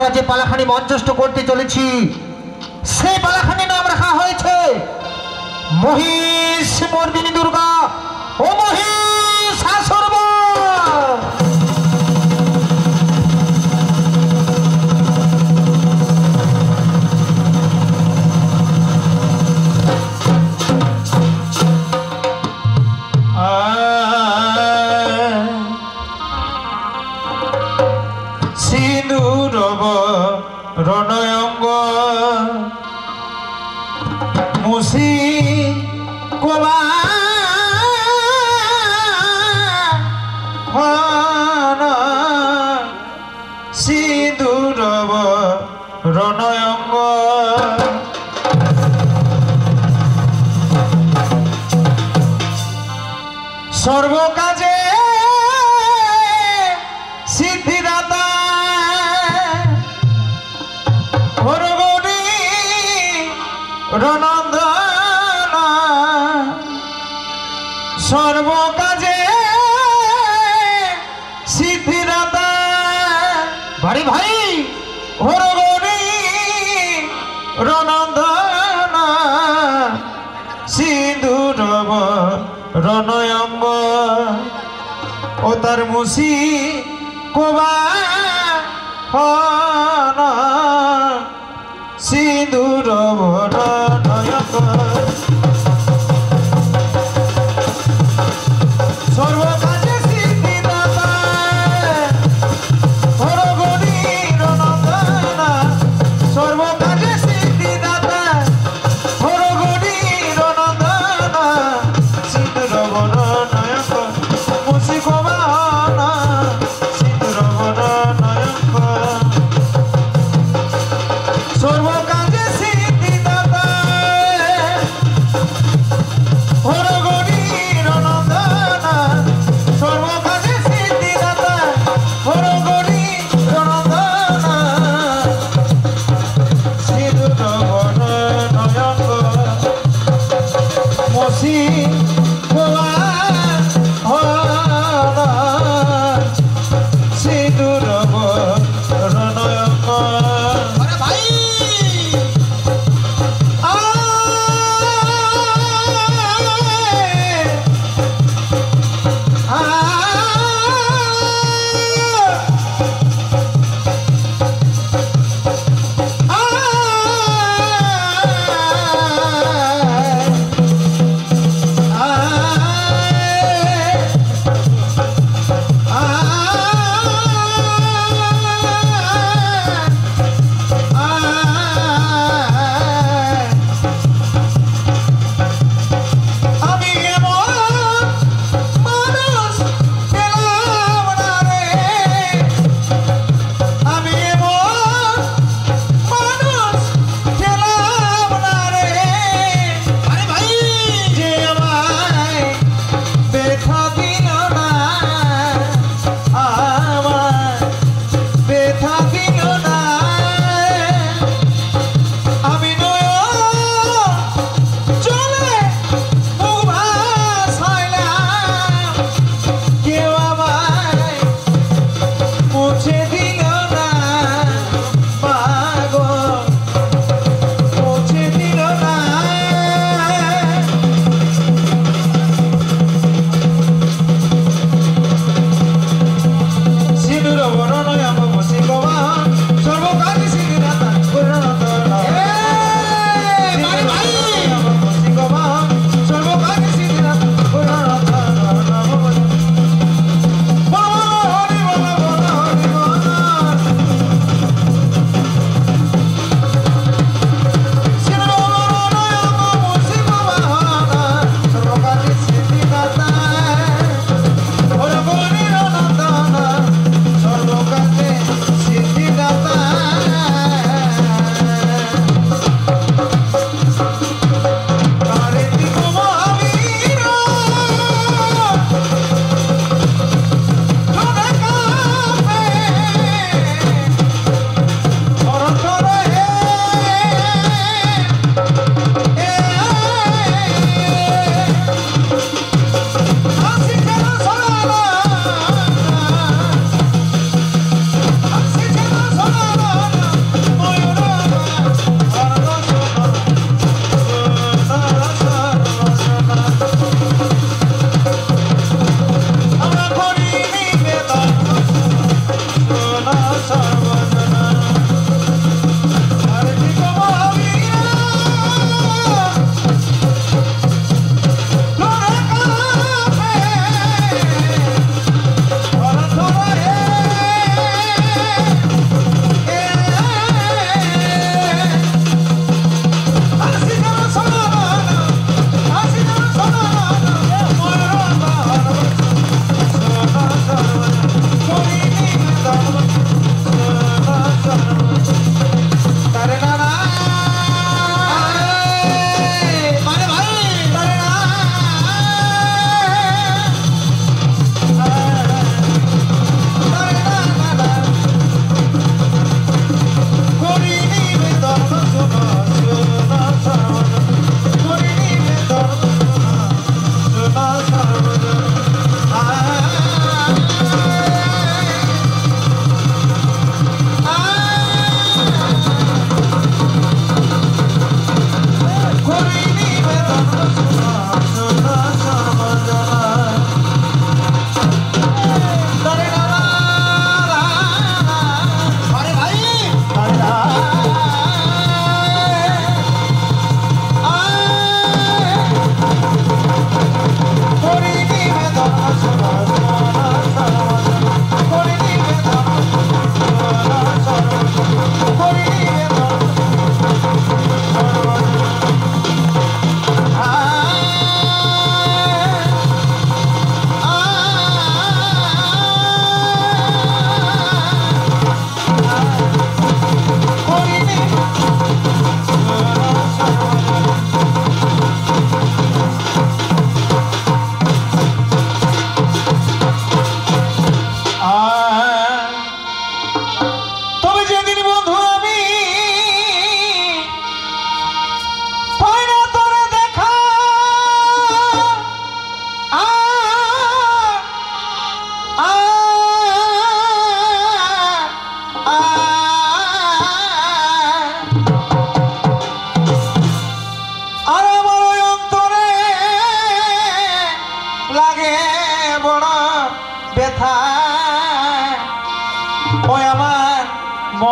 যে পালাখানি মঞ্চস্থ করতে চলেছি সেই পালাখানি নাম রাখা হয়েছে মহিষ মর্দিনী দুর্গা ও মহিষাসুর। রণয়ঙ্গ মুসি কোবা সিঁদুর রণয়ঙ্গ সর্বকাজে সিদ্ধিদাতা রণন্দন সর্বকাজে সিদ্ধিদাতা ভাই ভাই হরগরি রণন্দন সিঁদুর রণয়ঙ্গ ও তার মুসি কোবা সিঁদুর রণয়ঙ্গ সর্বকাজে সিদ্ধিদাতা হরগরি রণন্দন সর্বকাজে সিদ্ধিদাতা হরগরি রণন্দন সিঁদুর রণয়ঙ্গ মুসি কোবা সিঁদুর রণয়ঙ্গ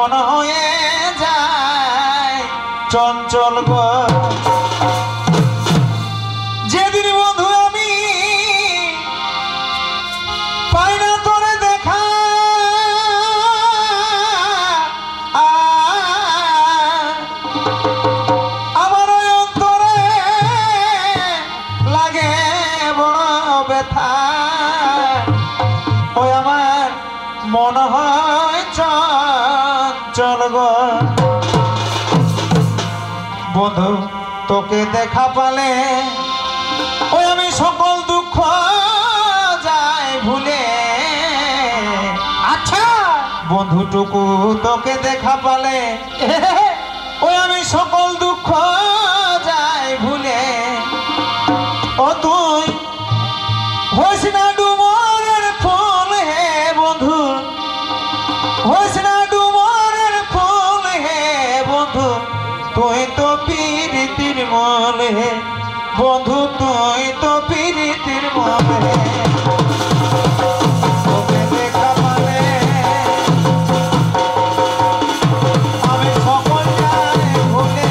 মন হয়ে যায় চঞ্চল গো। যেদিন বন্ধু আমি পাই না তোরে দেখা, আমার অন্তরে লাগে বড় ব্যথা। ওই আমার মন হয় চঞ্চল গো। বন্ধু তোকে দেখা পালে ওই আমি সকল দুঃখ যাই ভুলে। আচ্ছা বন্ধুটুকু তোকে দেখা পালে ওই আমি সকল দুঃখ যাই ভুলে। ও তুই হইস না ডুমরের ফুল হে বন্ধু, হইস না ডুমরের ফুল হে বন্ধু, তুই তো পীরিতির মল হে বন্ধু, তুই তো পীরিতির মল হে। তোকে দেখা পালে আমি সকল যাই ভুলে।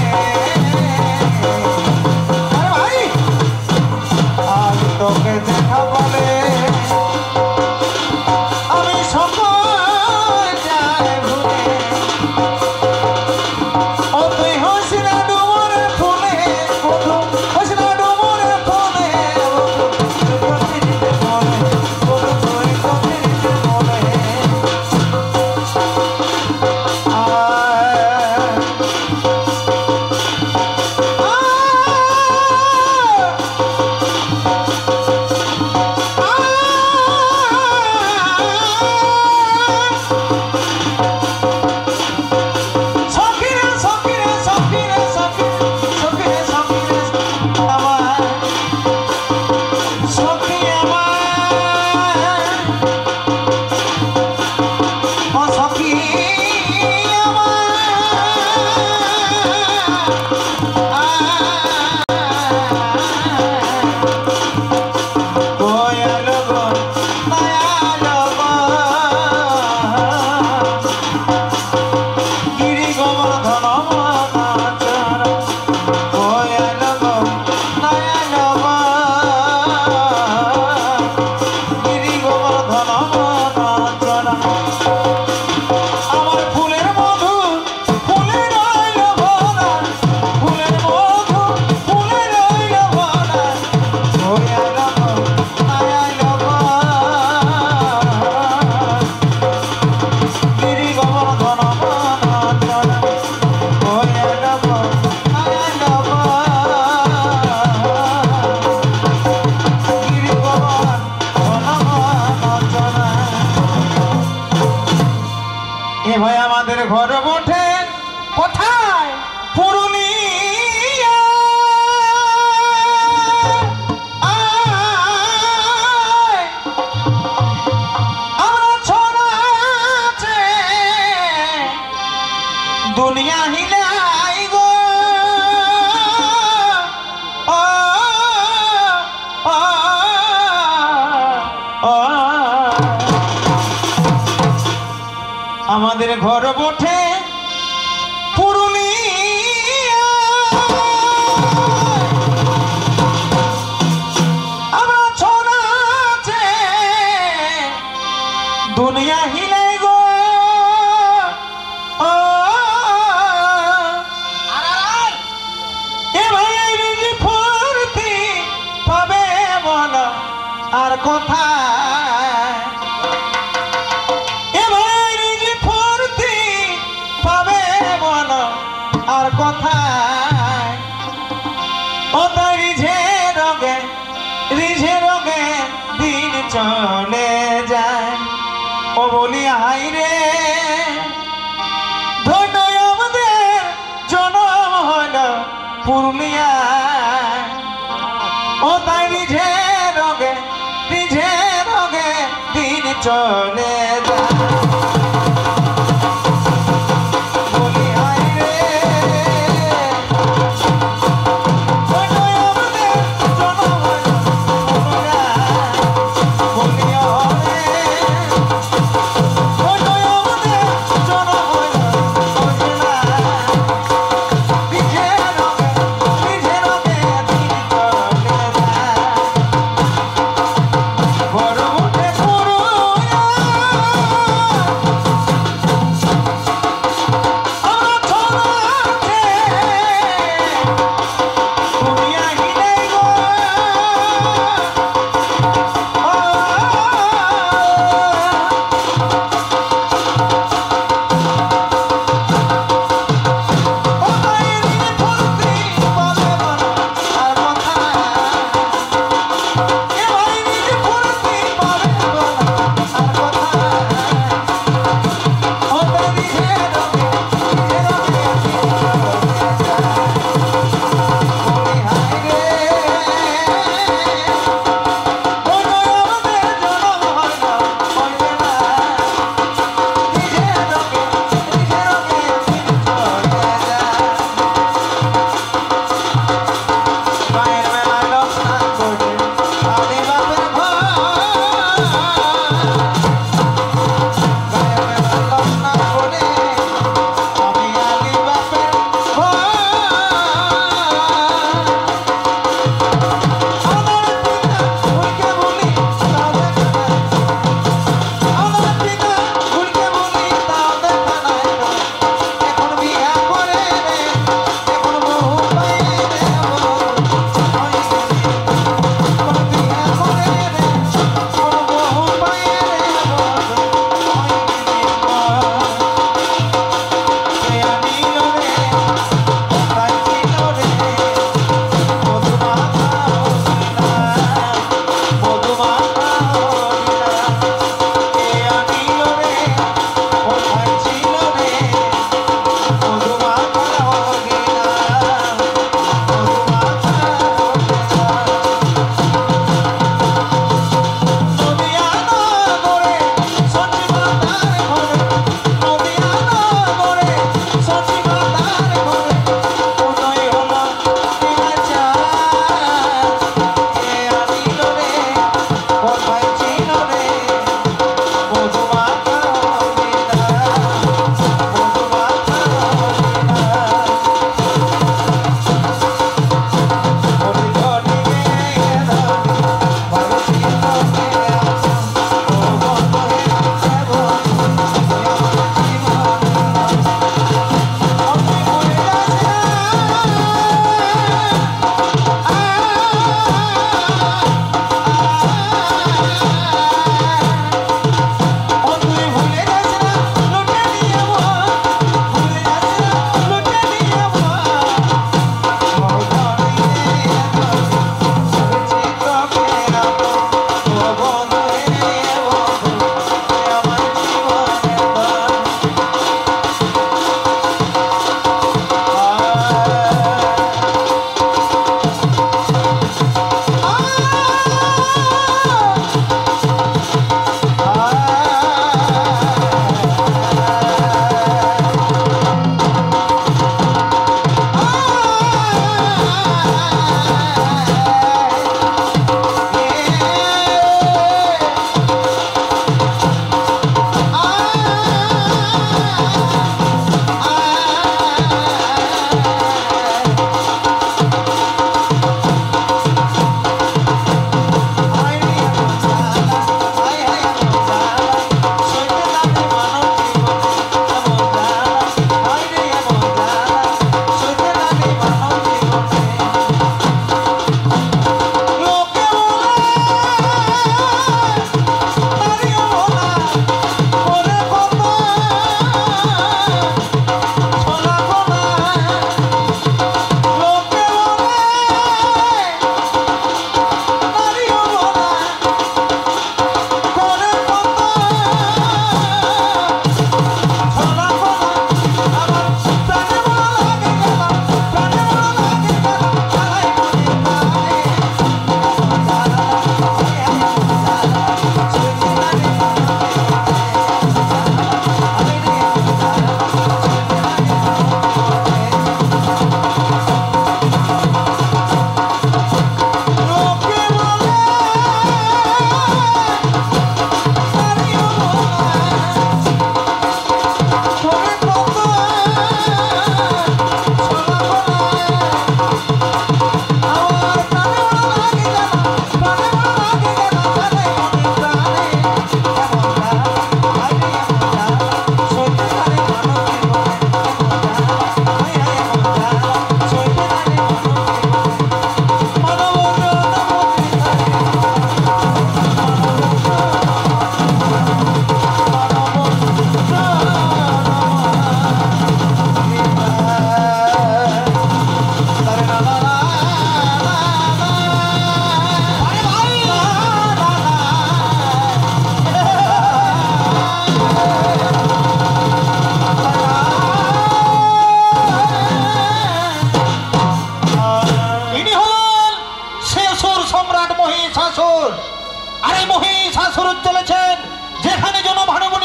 আরে ভাই, আমি তোকে দেখা পালে আমি সকল যাই ভুলে। ও তুই হইস না ডুমরের ফুল হে বন্ধু, হইস না ডুমরের ফুল হে বন্ধু, তুই তো পীরিতির মল হে বন্ধু, তুই তো পীরিতির মল হে। সখিরে সখিরে সখিরে সখিরে সখিরে আমার সখি আমার, ও সখি দয়ালো গো দয়ালো গো গিরি গোবর্ধন মনাচর, দয়ালো গো দয়ালো গো গিরি গোবর্ধন মনাচর। আমার ফুলের মধু ফুলে রইল ভরা, ফুলের মধু ফুলে রইল ভরা, দয়ালো গো দয়ালো গো গিরি গোবর্ধন মনাচর, দয়ালো গো দয়ালো গো গিরি গোবর্ধন মনাচর। এ ভাই আমাদের ঘর বটে কোথায়? পুরুলিয়া। আয়, আমরা ছড়াছে দুনিয়া হিলাই গো। ও, ও, ও, আমাদের ঘর বটে পুরুলিয়া। আমরা ছড়াছে দুনিয়া হিলাই গো। ও, এ ভাই রিজি ফুর্তি পাবে বলো আর কোথায়? এ ভাই রিজি ফুর্তি পাবে বলো আর কোথায়? ও তাই রিঝে রোগে দিন চলে যায়। ও বলি হাই রে ধন্য আমাদের জনম হলো পুরুলিয়া। ও তাই রিঝে রোগে দিন চলে যায়। বলি হাই রে ধন্য আমাদের জনম হলো পুরুলিয়া। বলি রে ধন্য আমাদের জনম হলো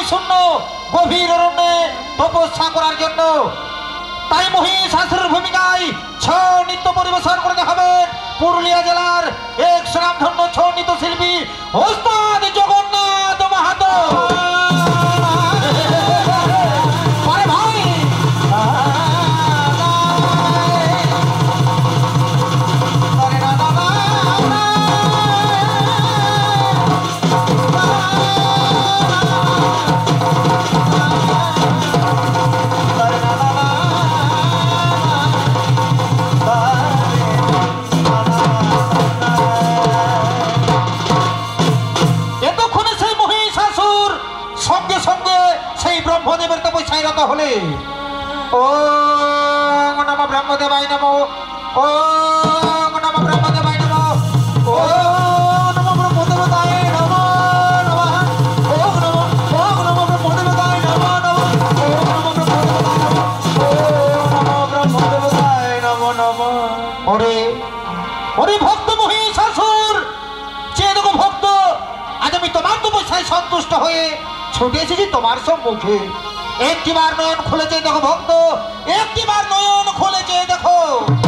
শূন্য গভীর অরণ্যে তপস্যা করার জন্য। তাই মহিষাসুরের ভূমিকায় ছৌ নৃত্য পরিবেশন করে দেখাবেন পুরুলিয়া জেলার এক সুনামধন্য ছৌ নৃত্য শিল্পী ওস্তাদ জগন্নাথ মাহাতো। আরে ভাই এতক্ষণে সেই মহিষাসুর সঙ্গে সঙ্গে সেই ব্রহ্মদেবের তপস্যায় রত হলে ওম নমঃ ব্রহ্মদেবায় নমঃ, ওম নমঃ ব্রহ্মদেবায় নমঃ, ওম নমো ব্রহ্মদেবতায় নমো নমঃ। ওম নমো ব্রহ্মদেবতায় নমো নমঃ। ওম নমো ব্রহ্মদেবতায় নমো নমঃ। ওরে ওরে ভক্ত মহিষাসুর, যে দেখো ভক্ত, আজ আমি তোমার তপস্যায় সন্তুষ্ট হয়ে ছুটে এসেছি তোমার সম্মুখে। একটিবার নয়ন খুলেছে দেখো ভক্ত, একটিবার নয়ন খুলেছে দেখো।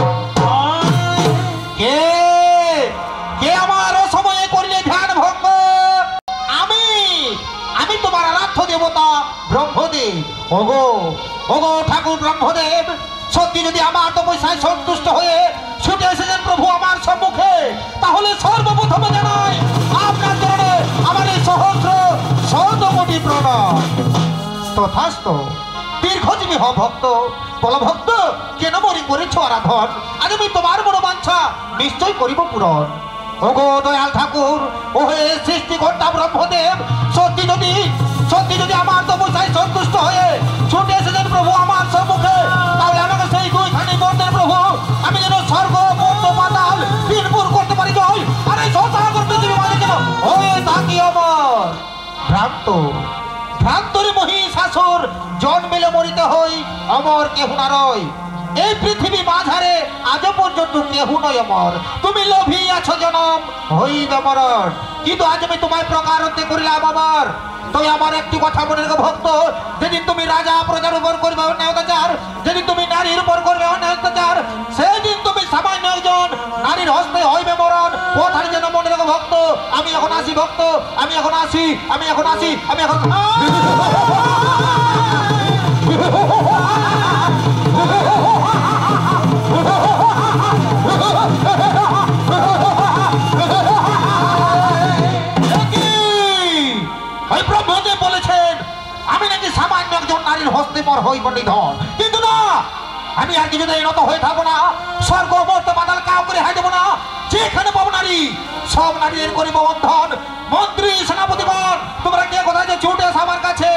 কে কে আমার অসময়ে করিলে ধ্যান ভঙ্গ? আমি আমি তোমার আরাধ্য দেবতা ব্রহ্মদেব। ওগো ওগো ঠাকুর ব্রহ্মদেব, সত্যি যদি আমার তপস্যায় সন্তুষ্ট হয়ে ছুটে এসেছেন প্রভু আমার সম্মুখে, তাহলে সর্বপ্রথমে জানাই আপনার চরণে আমার এই সহস্র শতকোটি প্রণাম। তথাস্তু, দীর্ঘজীবী হ ভক্ত। বল ভক্ত, কেন মরি করেছ আরাধন? আজ আমি তোমার বড় বাঞ্ছা নিশ্চয় করিব পূরণ। ওগো দয়াল ঠাকুর, ও হে সৃষ্টিকর্তা ব্রহ্মদেব, সত্যি যদি আমার তপস্যায় সন্তুষ্ট হয়ে ছুটে এসেছেন প্রভু আমার সম্মুখে, তাহলে আমাকে সেই দুইখানি বর্ণের প্রভু আমি যেন স্বর্গ মর্ত পাতাল তিনপুর করতে পারি। জয় আর এই সত্যাগর পৃথিবী মানে কেন ওই থাকি অমর ভ্রান্তরে মহিষাসুর জন্মেলে মরিতে হই, অমর কেহ না রয়। এই পৃথিবী মাঝারে আজ পর্যন্ত কেহ নয় অমর। তুমি লোভী আছো জনম হইবে মরণ, কিন্তু আজ আমি তোমায় প্রকারান্তে করিলাম অমর। তুই আমার একটি কথা মনে রেখো ভক্ত, যেদিন তুমি রাজা প্রজার উপর করবে অন্যায় অত্যাচার, যেদিন তুমি নারীর উপর করবে অন্যায় অত্যাচার, সেদিন তুমি সামান্য একজন নারীর হস্তে হইবে মরণ। কথাটি যেন মনে রেখো ভক্ত। আমি এখন আসি ভক্ত, আমি এখন আসি, আমি এখন আসি, আমি এখন ওই ব্রহ্মদেব বলেছেন আমি নাকি সামান্য একজন নারীর হস্তে পর হইব নিধন, কিন্তু না, আমি আর কিছুতেই নত হয়ে থাকবো না। স্বর্গ মর্ত পাতাল কাউ করে হাই দেবো না। যেখানে পাবো নারী, সব নারীদের করিব বন্ধন। মন্ত্রী সেনাপতিগণ, তোমরা কে কোথায় যে ছুটে এসো আমার কাছে।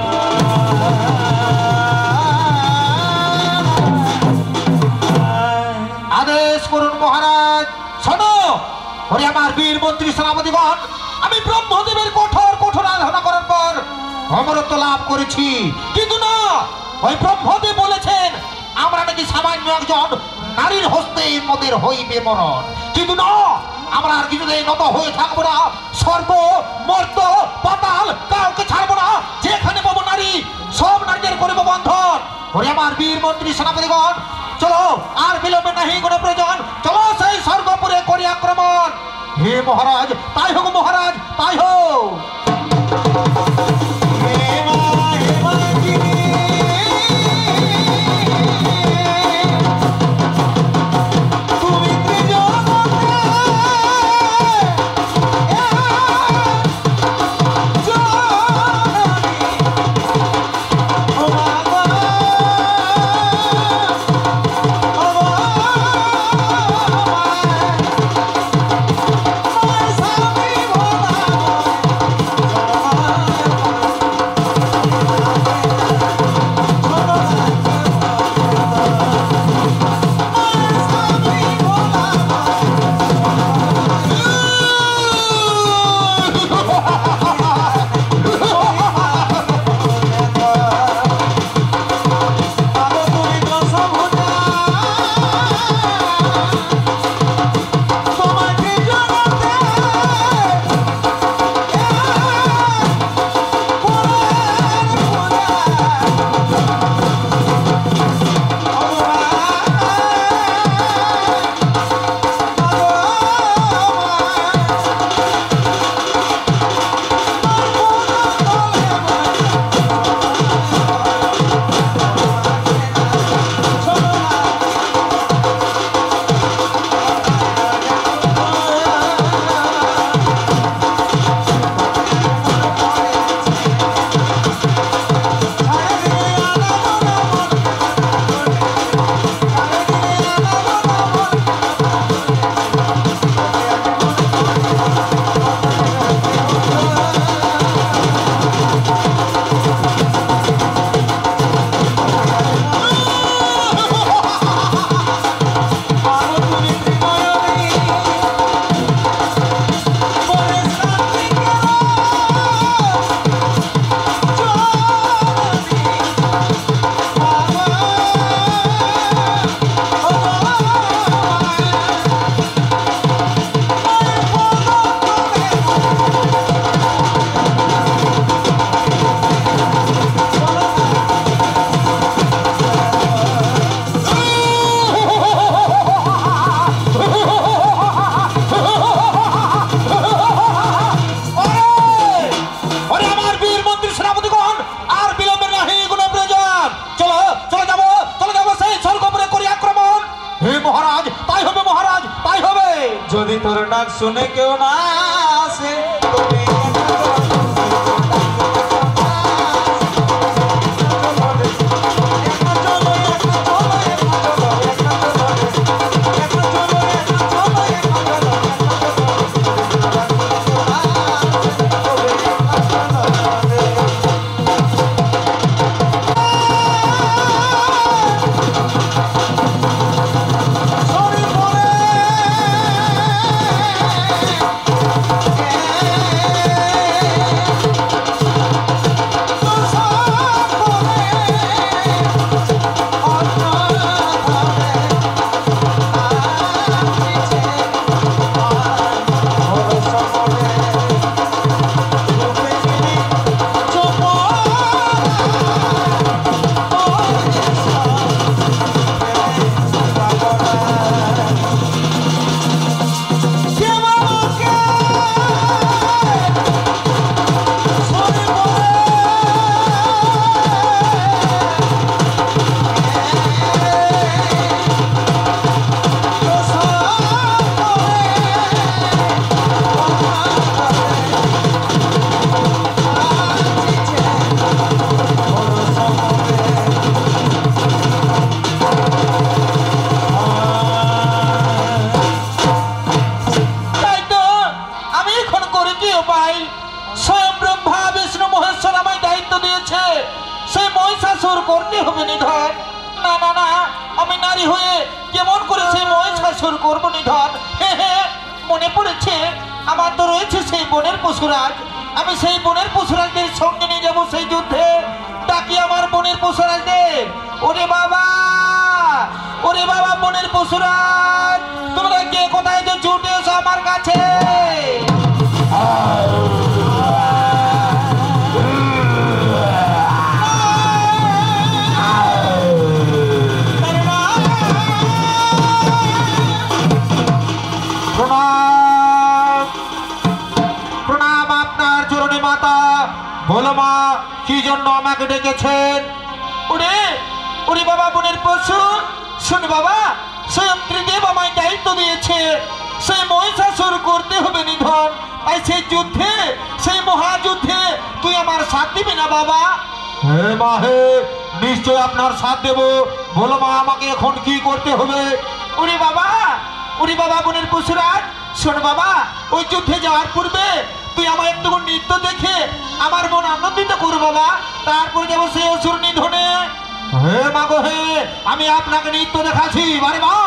আদেশ করুন মহারাজ। শোনো, ওরে আমার বীর মন্ত্রী সেনাপতিগণ, আমি ব্রহ্মদেবের কঠোর কঠোর আরাধনা করার পর অমরত্ব লাভ করেছি, কিন্তু না, ওই ব্রহ্মদেব বলেছেন আমরা নাকি সামান্য একজন নারীর হস্তে মোদের হইবে মরণ, কিন্তু না, আমরা আর কিছুতেই নত হয়ে থাকবো না। স্বর্গ মর্ত পাতাল কাউকে ছাড়বো না। যেখানে পাবো নারী, সব নারীদের করিব বন্ধন। ওরে আমার বীর মন্ত্রী সেনাপতিগণ, চলো, আর বিলম্বে নাহি কোনো প্রয়োজন, চলো সেই স্বর্গপুরে করি আক্রমণ। হে মহারাজ, তাই হোক মহারাজ, তাই হোক। Oh যদি তোর ডাক শুনে কেউ না আসে তবে করতে হবে নিধন। না না না, আমি নারী হয়ে কেমন করে সেই মহিষাসুর করব নিধন? মনে পড়েছে, আমার তো রয়েছে সেই বনের পশুরাজ। আমি সেই বনের পশুরাজদের সঙ্গে নিয়ে যাবো সেই যুদ্ধে। ডাকি আমার বনের পশুরাজদের, ওরে বাবা, ওরে বাবা বনের পশুরাজ, তোমরা কে কোথায় যে ছুটে এসো আমার কাছে। প্রণাম আপনার চরণে মাতা। বলো মা, কি জন্য আমাকে ডেকেছেন? ওরে ওরে বাবা বনের পশু, শোন বাবা, স্বয়ং ত্রিদেব আমায় দায়িত্ব দিয়েছে সেই মহিষাসুর করতে হবে নিধন। তাই সেই যুদ্ধে, সেই মহাযুদ্ধে তুই আমার সাথ দিবি না বাবা? হে মা হে, নিশ্চয় আপনার সাথ দেব। বলো মা, আমাকে এখন কি করতে হবে? ওরে বাবা বনের পশুরাজ, শোন বাবা, ওই যুদ্ধে যাওয়ার পূর্বে তুই আমার একটু নৃত্য দেখে আমার মন আনন্দিত করো বাবা। তারপরে যাবো সেই অসুর নিধনে। হে মাগো হে, আমি আপনাকে নৃত্য দেখাচ্ছি। বারে মা,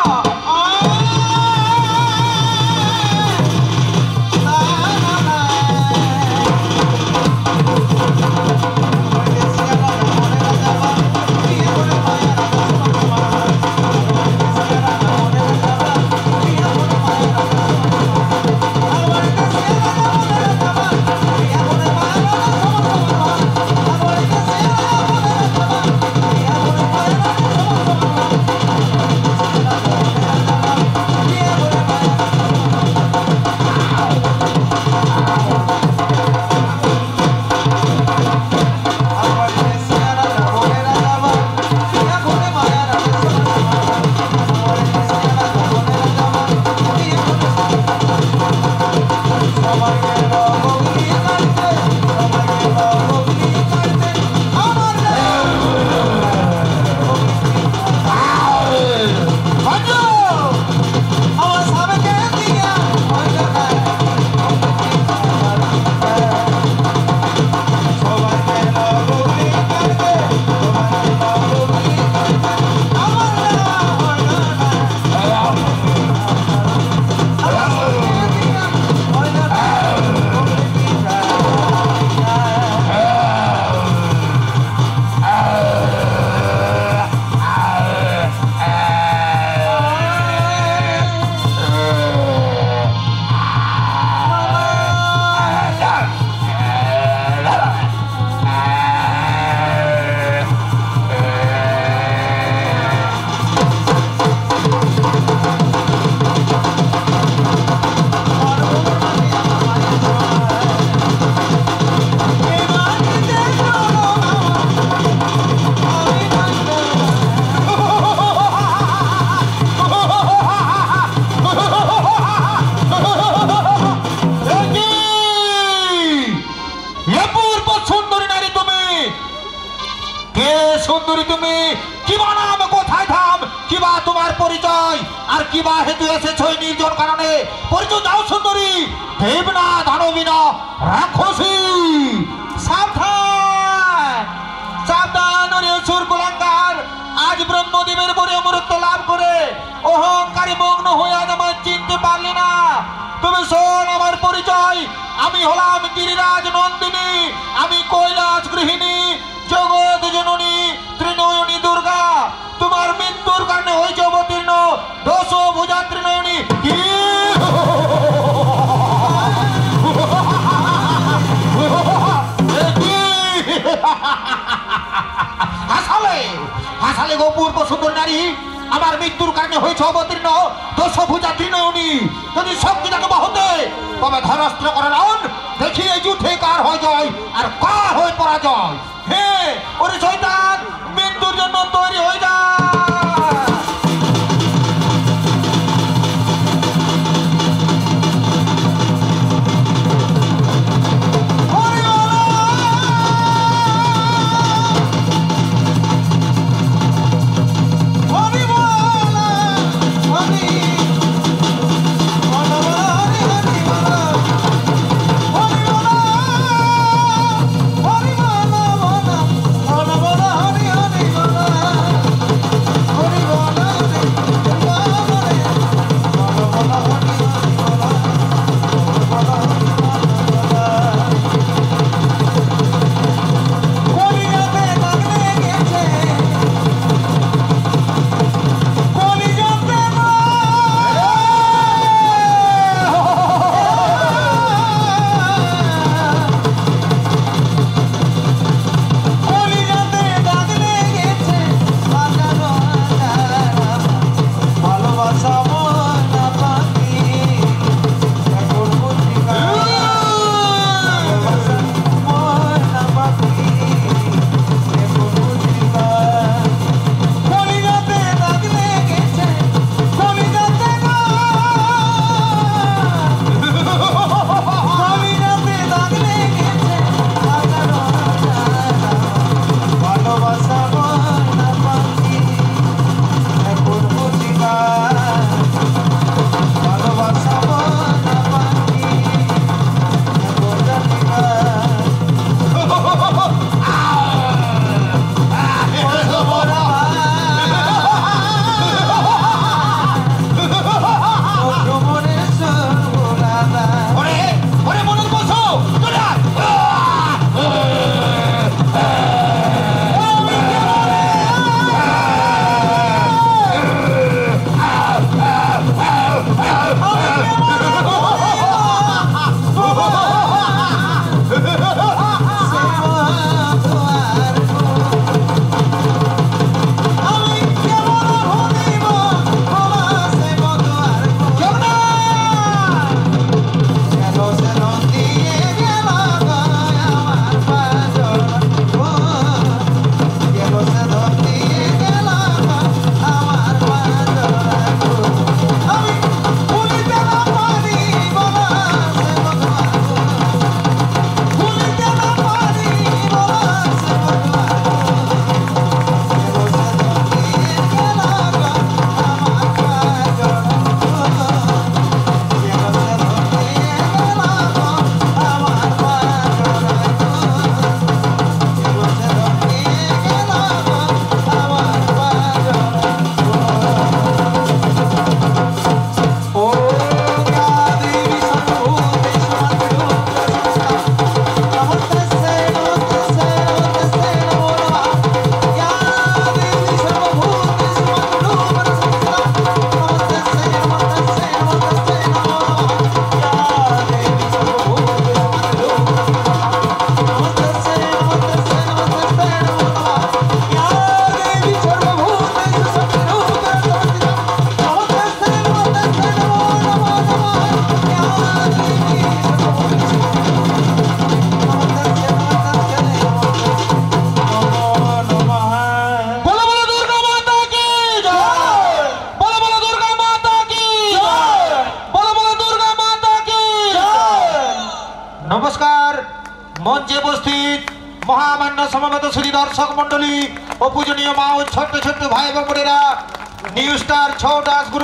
তোমার পরিচয় আর কি বা হেতু এসেছো এই নির্জন কারণে পরিচয় দাও সুন্দরী দেবনা দানবিনা রাক্ষসী সাবধান সাবধান রে সুর কুলাঙ্গার আজ ব্রহ্মদেবের বরে অমরত্ব লাভ করে অহংকারী মগ্ন হয়ে আজ আমার চিনতে পারলে না তুমি শোন আমার পরিচয় আমি হলাম গিরিরাজ নন্দিনী আমি কৈলাস গৃহিণী জগৎ জননী ত্রিনয়নী দুর্গা তোমার মৃত্যুর কারণে হয়েছে অবতীর্ণ দশ ভুজা ত্রিনয়নী কি হাসালে হাসালে গোপূর্ব সুন্দর নারী আমার মৃত্যুর কারণে হয়েছে অবতীর্ণ দশ ভুজা ত্রিনয়নী যদি শক্তি থাকে হতে তবে ধরাস্ত্র করে রাউন দেখি এই যুদ্ধে কার হয় জয় আর কার হয়ে পরাজয় হে ওরে শয়তান মৃত্যুর জন্য তৈরি হয়ে যা মঞ্চে উপস্থিত মহামান্য সমবেত শ্রী দর্শক মন্ডলী ও পূজনীয় মা ও ছোট্ট ছোট্ট ভাই এবং বোনেরা new star Chhau dance group